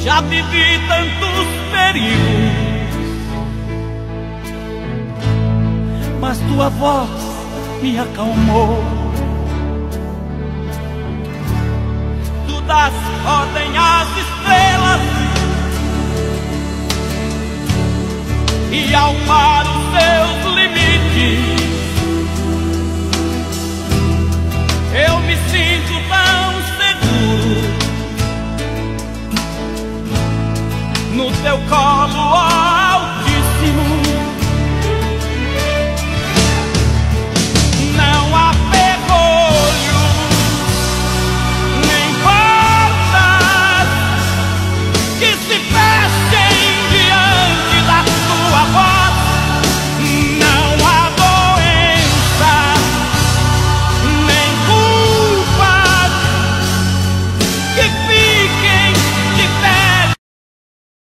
Já vivi tantos perigos, mas tua voz me acalmou. Tu das ordem às estrelas e ao mar os seus limites. Eu me sinto tão seguro no teu colo.